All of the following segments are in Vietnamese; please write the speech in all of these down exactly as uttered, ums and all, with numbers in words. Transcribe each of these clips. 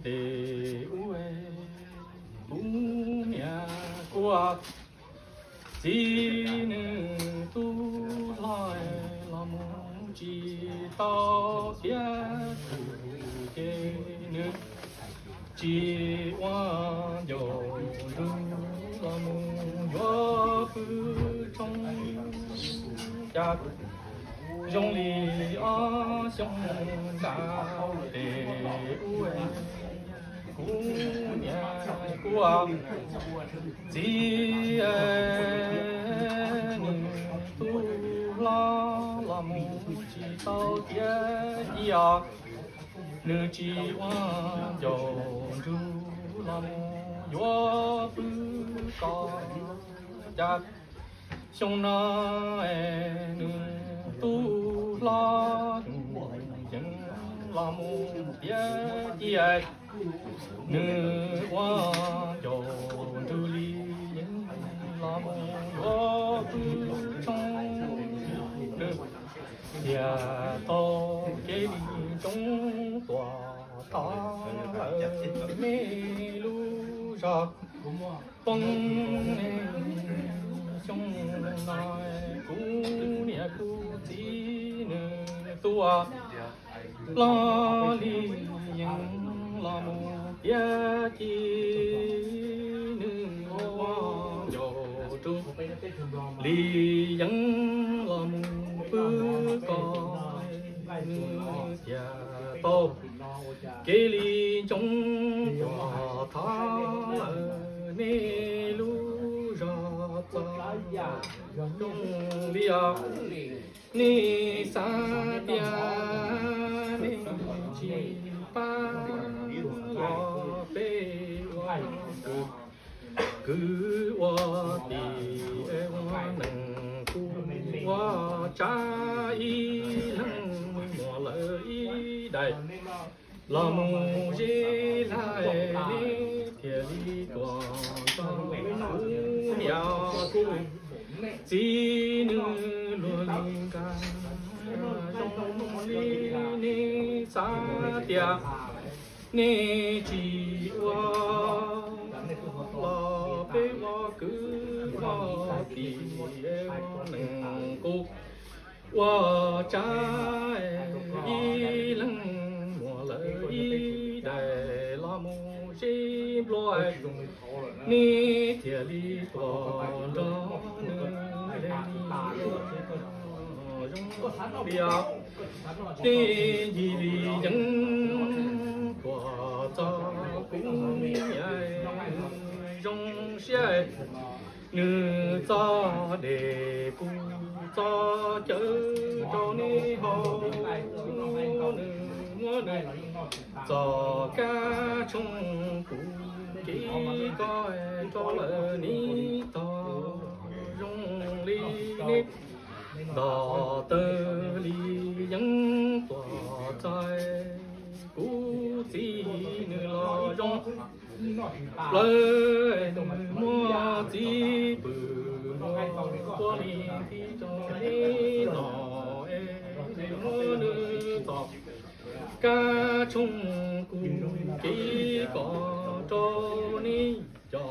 đề uê cú nhà qua chỉ nữ tu lại làm chỉ tao tiếc kê nữ chỉ hoa dầu du làm gió bư trong chát dòng lì ở sông đào để uê cú nhà qua chỉ tu la làm chỉ tao tiếc ya nữ chỉ hoa dầu du làm gió bư có chát sông na nữ tu la dân làm tiếc tiếc nữ hoa dầu du li dân làm gió bư trong nữ nhà to cái trong tòa ta mê lu ra bông trong này cú nhà cú chỉ nữ tua lo li yang la mu ya chi nữ hoa dầu tu li yang la mu bư con nhà to kê li trong tòa tha nê lu ra ta trong lia ni sa tia ni chi pa lo pe wa cứ wa ti e wa nang ku wa cha y lăng mùa lợi đại làm gì lại thiệt đi còn trong nhà cô chỉ nữ luôn ca trong đi ni sa tia ni chỉ wa lo pe wa cứ wa ti em nang cô wa cha y lăng mùa lợi đại làm gì loài ni thiệt đi còn đó bia đi gì đi dân của ta cũng nhảy trong xe nữ ta để cùng ta chở cho ni hồ nữ ngõ này cho ca trong cụ chỉ coi cho lỡ ni to rong li ni đò tơ li dân tòa trai cú chỉ nữ lo rong lời mua chỉ bự mua li thì cho ni nọ e mua nữ tọt ca chung cùng chỉ có cho ni cho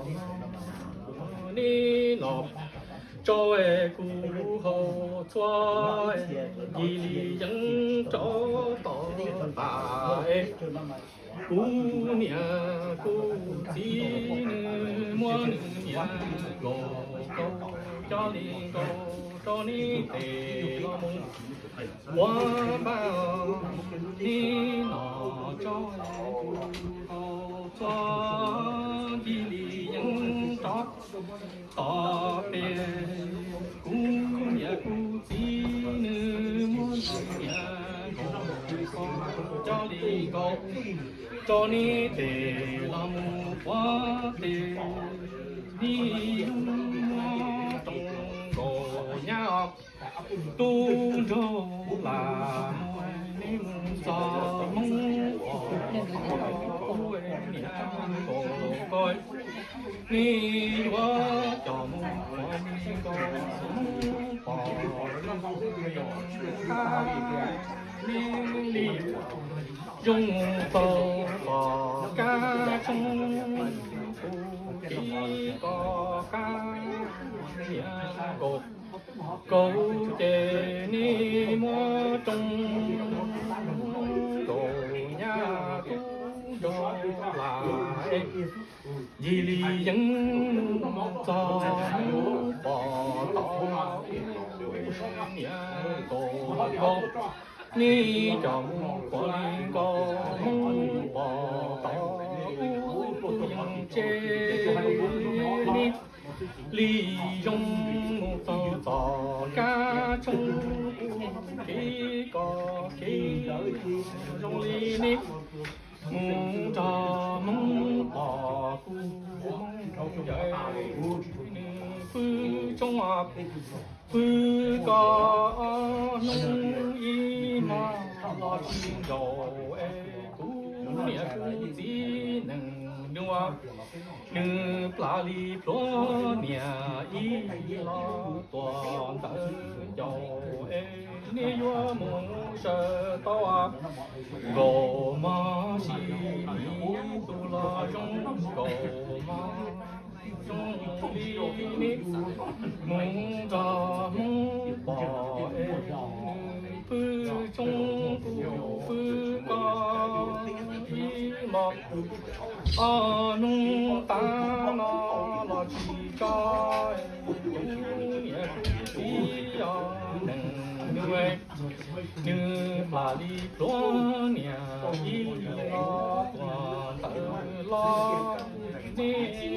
ni nọ cho e cú hậu xoa gì dân cho tỏ ta e cú nhà cú chỉ mua nhà gò câu cho đi câu cho ni tề lo mông qua bao ni nọ cho hậu xoa gì dân cho tỏ bè cú nhà cú chỉ mua nhà gò cho đi câu cho ni tề làm quá tề đi trong cổ nhà tu đô là niềm gió mong cổ nhà cổ coi ni quá cho mong con có bỏ đi dùng phò phò ca trong kỳ có ca nhà cột câu chè ni mua trong đồ nhà tu do lại vì lý dân cho bỏ tỏ nhà cột ni trong có liên có mong bỏ tỏ yang chê ni lý dung tỏ tỏ ca trong khi có khi trong lý ni mong cho mong bỏ cu mong dạy phu trong áp phu có nông y mà lo chim đầu e cú nghĩa cú chỉ nâng đua như pla li plo nhà y lo toàn tự dầu e ni yo mong sợ to gồ ma si tu la trong gồ ma trong đi ni mong ra mong bỏ em phu trong phu phu có ý mong à nung ta nó là chỉ cho em nhẹ chỉ à nâng nuôi như là đi lo nhà đi lo toàn tự lo đi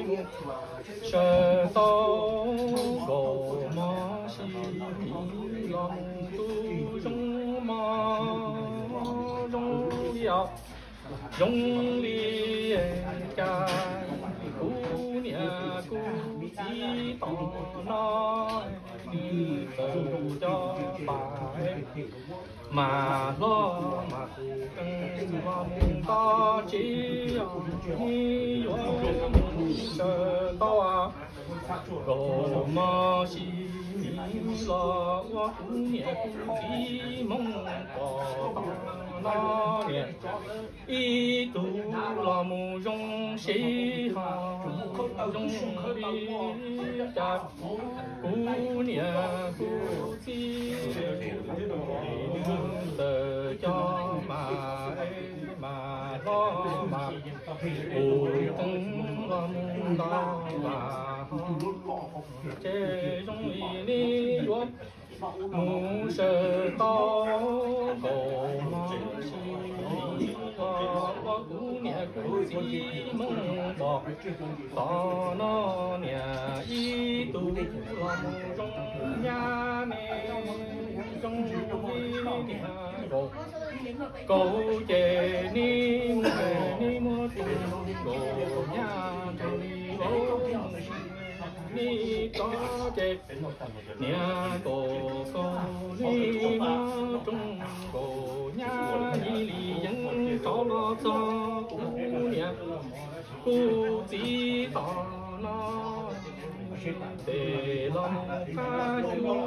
sợ tao gồ mà si lòng tu trong mà trong liao trong li cha cú nhà cú chỉ tỏ nó như từ cho bài mà lo mà cần lòng ta chỉ như sợ to đồ mà si lo quá cũng nhẹ cũng chỉ mong có nó nhẹ ý tu là mù trong sĩ hà trong đi cha cú nhẹ cú chỉ từ cho mà mà lo mà ủ từng lòng ta mà chế trong ý ni yuan mu sơ to cổ ma si lo lo cú nhẹ cú chỉ mong bỏ to nó nhẹ ý tu lo mu trong nhà mẹ trong đi nhà đồ câu chè ni mẹ ni mua tiền đồ nhà trong đi bố ni có chè nhà cổ câu ni ma trong cổ nhà ni li dân có lo cho cú nhà cú chỉ tỏ nó để lòng ca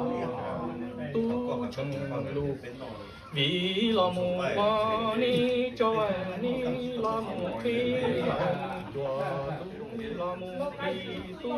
tu chân lu vì lòng qua ni cho ni lòng khi chùa lòng khi tu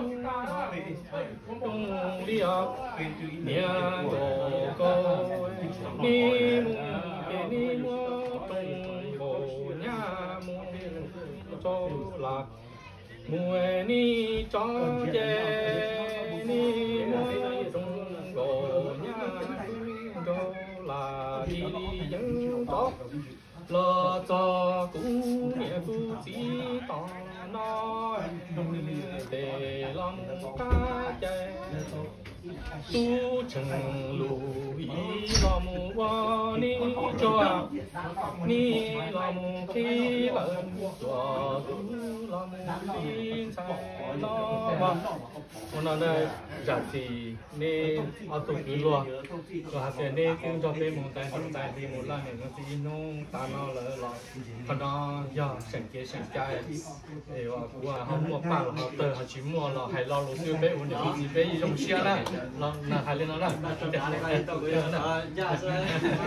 tung đi học nhà đồ cô ni mu ni mua tung bộ nhà mu cho lạc mùa ni cho chè ni mua tung bộ nhà cho là đi dân đó lo cho cú nghĩa cú chỉ tỏ nó để làm cá chè tu chẳng lùi làm qua ni cho ni làm khi lần cho tu làm lo mu phi sai lo mà hôm nay đây giả thì nè ở tụ cứ luôn rồi hạt tiền nè cũng cho bên một tay một tay thì một lần này nó chỉ nó ta nó là là còn nó giờ sản kia sản cái thìว่ากูว่าเขาmua bao là họ từ họ chỉ mua là hay lo lúa siêu bé ổn định gì bé gì trong xe đó là là hay lên nó đó để để để tụ cái đó dạ rồi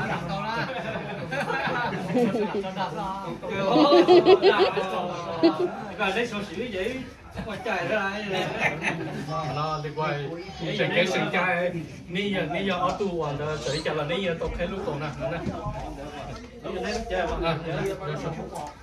và lấy số xíu vậy qua chạy ra nó đi quay sản cái sản cái ní giờ ní giờ ở tu hoàn đó tới chả là ní giờ tụt cái lúc tụt nè nè ní giờ lấy chơi mà